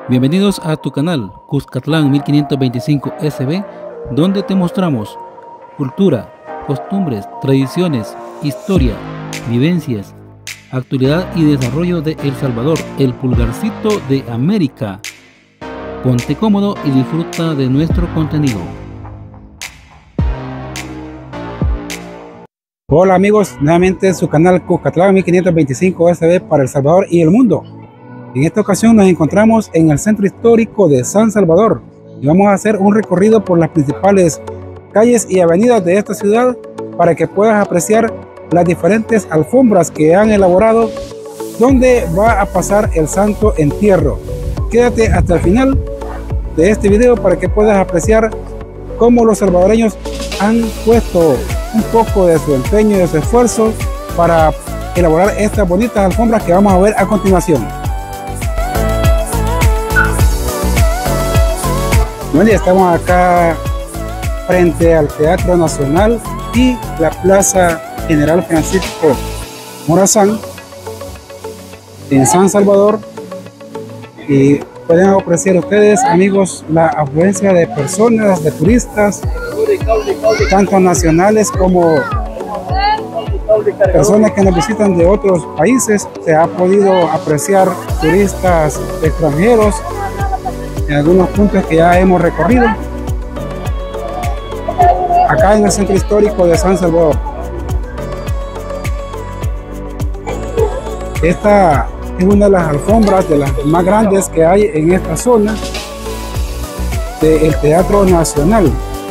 Bienvenidos a tu canal Cuscatlán 1525 SB, donde te mostramos cultura, costumbres, tradiciones, historia, vivencias, actualidad y desarrollo de El Salvador, el pulgarcito de América. Ponte cómodo y disfruta de nuestro contenido. Hola amigos, nuevamente en su canal Cuscatlán 1525 SB para El Salvador y el mundo. En esta ocasión nos encontramos en el centro histórico de San Salvador y vamos a hacer un recorrido por las principales calles y avenidas de esta ciudad para que puedas apreciar las diferentes alfombras que han elaborado donde va a pasar el Santo Entierro. Quédate hasta el final de este video para que puedas apreciar cómo los salvadoreños han puesto un poco de su empeño y de su esfuerzo para elaborar estas bonitas alfombras que vamos a ver a continuación. Bueno, ya estamos acá frente al Teatro Nacional y la Plaza General Francisco Morazán en San Salvador, y pueden apreciar ustedes, amigos, la afluencia de personas, de turistas, tanto nacionales como personas que nos visitan de otros países. Se ha podido apreciar turistas extranjeros en algunos puntos que ya hemos recorrido acá en el centro histórico de San Salvador. Esta es una de las alfombras de las más grandes que hay en esta zona del Teatro Nacional.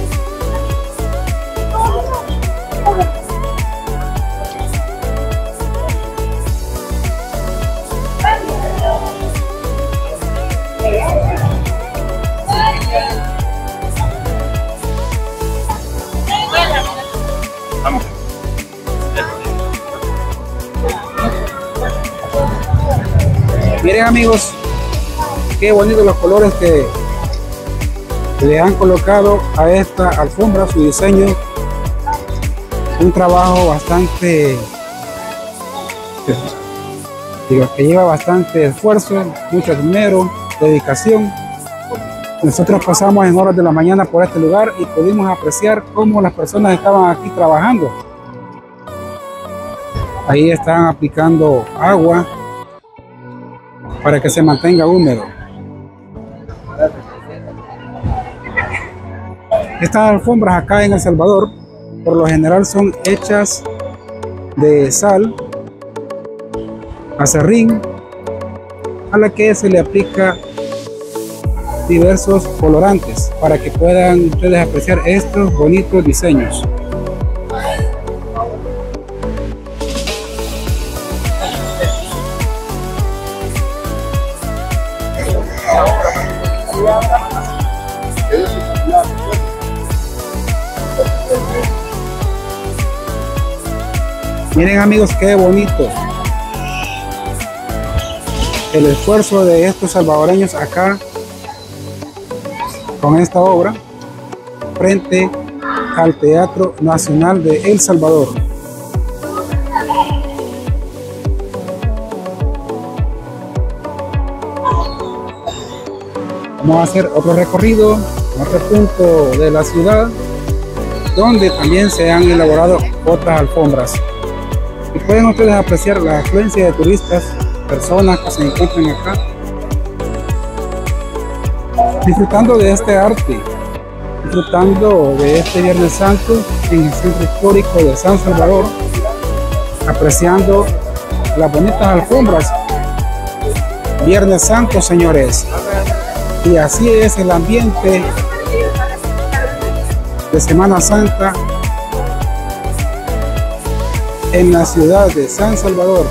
Miren amigos, qué bonitos los colores que le han colocado a esta alfombra, su diseño, un trabajo bastante, que lleva bastante esfuerzo, mucho dinero, dedicación. Nosotros pasamos en horas de la mañana por este lugar y pudimos apreciar cómo las personas estaban aquí trabajando. Ahí están aplicando agua para que se mantenga húmedo. Estas alfombras acá en El Salvador por lo general son hechas de sal, aserrín, a la que se le aplica diversos colorantes para que puedan ustedes apreciar estos bonitos diseños. Miren amigos, qué bonito el esfuerzo de estos salvadoreños acá con esta obra frente al Teatro Nacional de El Salvador. Vamos a hacer otro recorrido en otro punto de la ciudad donde también se han elaborado otras alfombras. Y pueden ustedes apreciar la afluencia de turistas, personas que se encuentran acá, disfrutando de este arte, disfrutando de este Viernes Santo en el centro histórico de San Salvador, apreciando las bonitas alfombras. Viernes Santo, señores, y así es el ambiente de Semana Santa en la ciudad de San Salvador.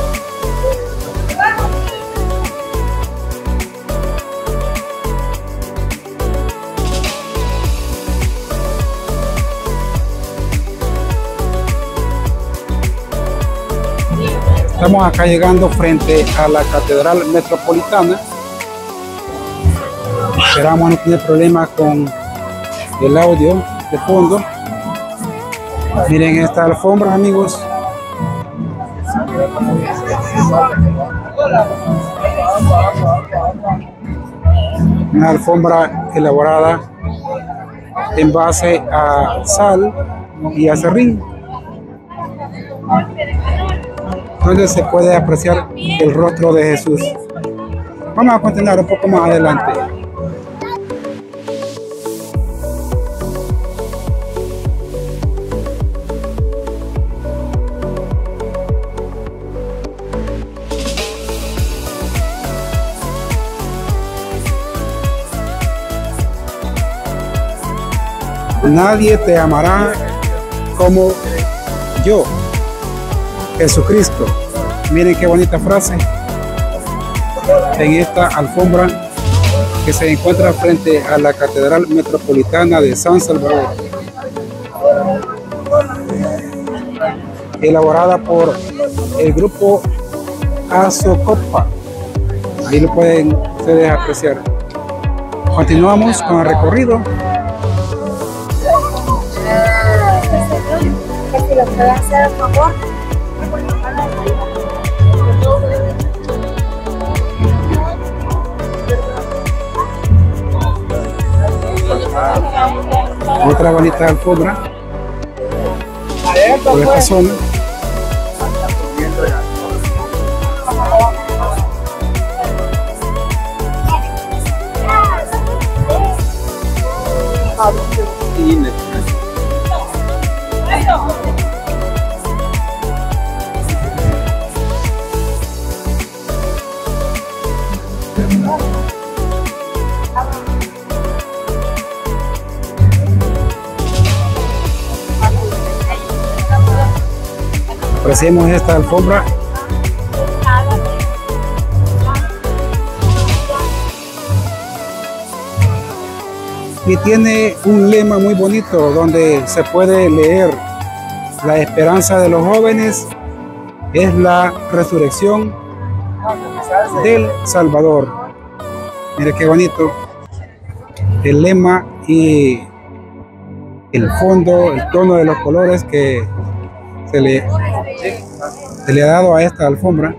Estamos acá llegando frente a la Catedral Metropolitana. Esperamos no tener problemas con el audio de fondo. Miren estas alfombras, amigos. Una alfombra elaborada en base a sal y aserrín, donde se puede apreciar el rostro de Jesús. Vamos a continuar un poco más adelante. Nadie te amará como yo, Jesucristo. Miren qué bonita frase en esta alfombra que se encuentra frente a la Catedral Metropolitana de San Salvador, elaborada por el grupo Azocopa. Ahí lo pueden ustedes apreciar. Continuamos con el recorrido. Que si lo puede hacer, por favor. Otra bonita alfombra por esta zona. Apreciemos esta alfombra. Y tiene un lema muy bonito donde se puede leer: la esperanza de los jóvenes es la resurrección del Salvador. Mire qué bonito el lema y el fondo, el tono de los colores que se le ha dado a esta alfombra.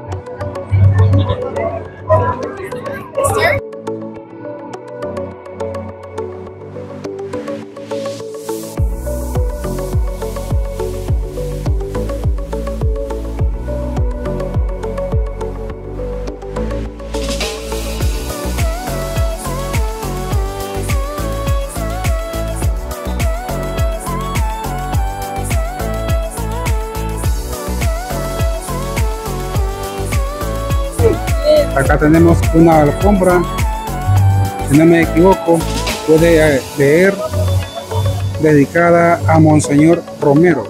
Acá tenemos una alfombra, si no me equivoco, puede leer, dedicada a Monseñor Romero,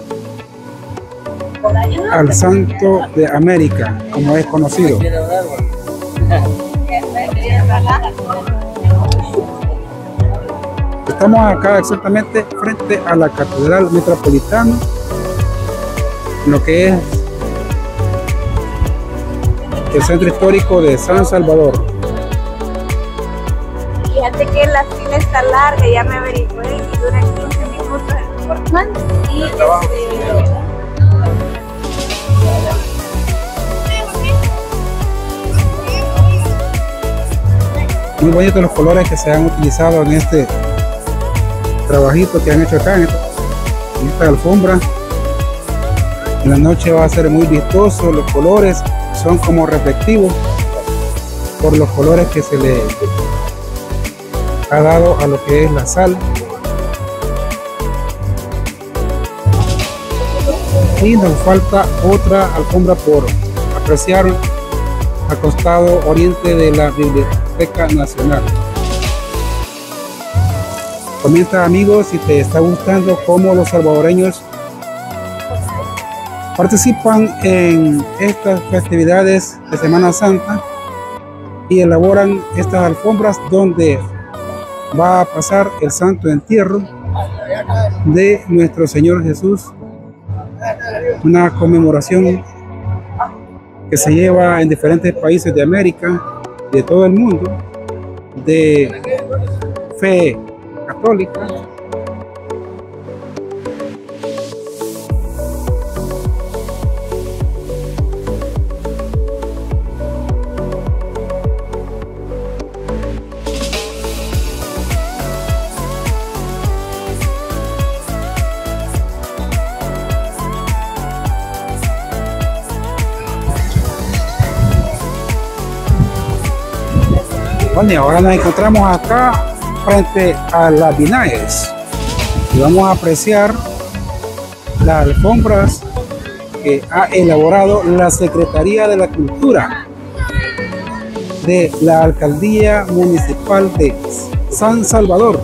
al Santo de América, como es conocido. Estamos acá exactamente frente a la Catedral Metropolitana, lo que es el centro histórico de San Salvador. Fíjate que la fila está larga, ya me averigué, y dura 15 minutos. Y muy bonitos los colores que se han utilizado en este trabajito que han hecho acá en esta alfombra. En la noche va a ser muy vistoso, los colores son como reflectivos por los colores que se le ha dado a lo que es la sal. Y nos falta otra alfombra por apreciar al costado oriente de la Biblioteca Nacional. Comenta, amigos, si te está gustando cómo los salvadoreños participan en estas festividades de Semana Santa y elaboran estas alfombras donde va a pasar el santo entierro de nuestro Señor Jesús, una conmemoración que se lleva en diferentes países de América, de todo el mundo, de fe católica. Bueno, y ahora nos encontramos acá frente a las Vinaes y vamos a apreciar las alfombras que ha elaborado la Secretaría de la Cultura de la Alcaldía Municipal de San Salvador.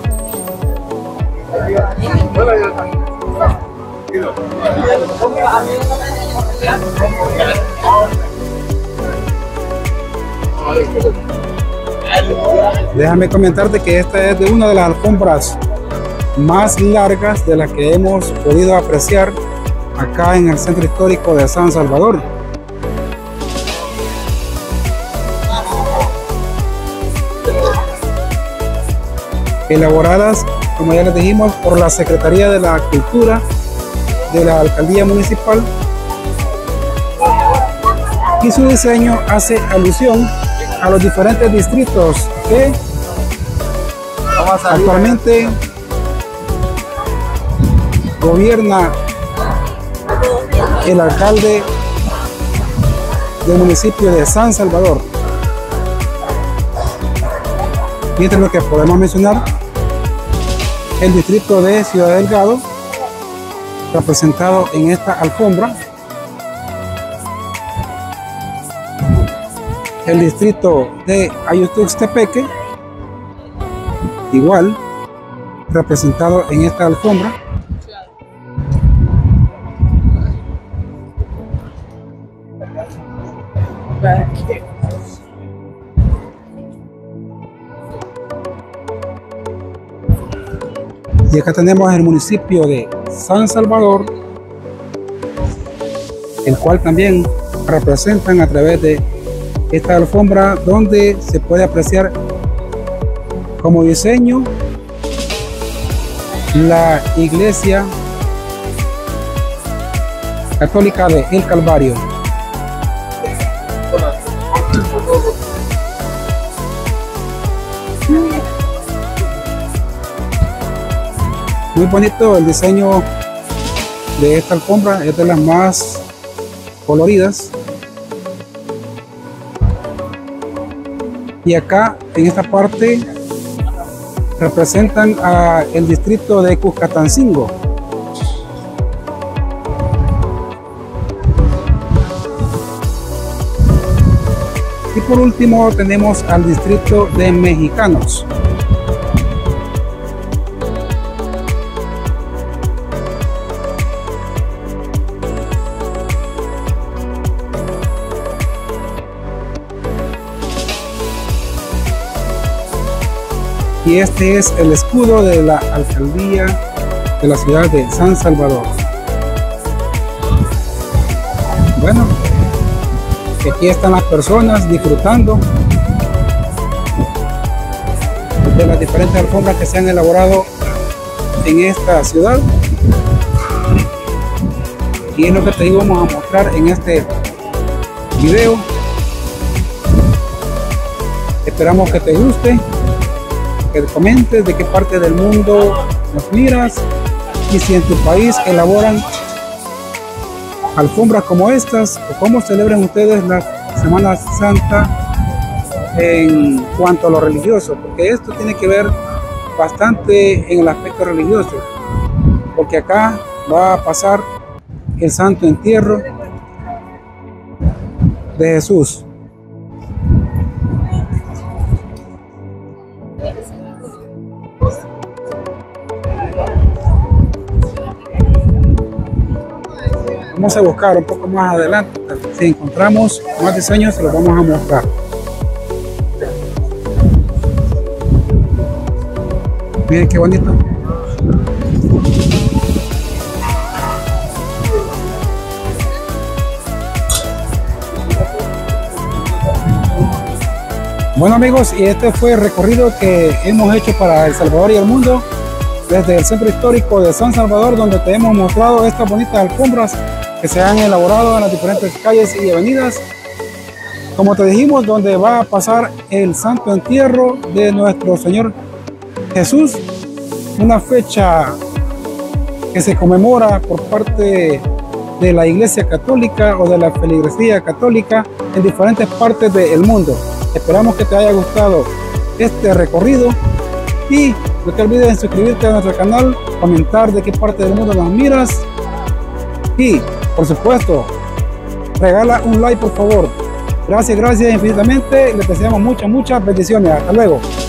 Déjame comentarte que esta es de una de las alfombras más largas de las que hemos podido apreciar acá en el Centro Histórico de San Salvador. Elaboradas, como ya les dijimos, por la Secretaría de la Cultura de la Alcaldía Municipal, y su diseño hace alusión a los diferentes distritos que actualmente gobierna el alcalde del municipio de San Salvador. Y entre lo que podemos mencionar, el distrito de Ciudad Delgado, representado en esta alfombra, el distrito de Ayutuxtepeque, igual representado en esta alfombra, y acá tenemos el municipio de San Salvador, el cual también representan a través de esta alfombra, donde se puede apreciar como diseño la Iglesia Católica de El Calvario. Muy bonito el diseño de esta alfombra, es de las más coloridas. Y acá en esta parte representan a el distrito de Cuscatancingo. Y por último tenemos al distrito de Mexicanos. Y este es el escudo de la alcaldía de la ciudad de San Salvador. Bueno, aquí están las personas disfrutando de las diferentes alfombras que se han elaborado en esta ciudad. Y es lo que te íbamos a mostrar en este video. Esperamos que te guste, que comentes de qué parte del mundo nos miras y si en tu país elaboran alfombras como estas, o cómo celebran ustedes la Semana Santa en cuanto a lo religioso, porque esto tiene que ver bastante en el aspecto religioso, porque acá va a pasar el Santo Entierro de Jesús. Vamos a buscar un poco más adelante, si encontramos más diseños se los vamos a mostrar. Miren qué bonito. Bueno amigos, y este fue el recorrido que hemos hecho para El Salvador y el mundo, desde el Centro Histórico de San Salvador, donde te hemos mostrado estas bonitas alfombras que se han elaborado en las diferentes calles y avenidas, como te dijimos, donde va a pasar el Santo Entierro de nuestro Señor Jesús, una fecha que se conmemora por parte de la Iglesia Católica o de la feligresía católica en diferentes partes del mundo. Esperamos que te haya gustado este recorrido. Y no te olvides de suscribirte a nuestro canal, comentar de qué parte del mundo nos miras y, por supuesto, regala un like, por favor. Gracias infinitamente. Les deseamos muchas bendiciones. Hasta luego.